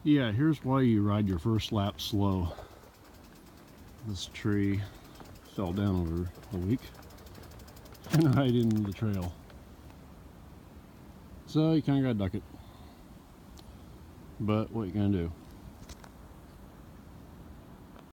Yeah, here's why you ride your first lap slow. This tree fell down over a week and right into the trail. So you kind of gotta duck it. But what you gonna do?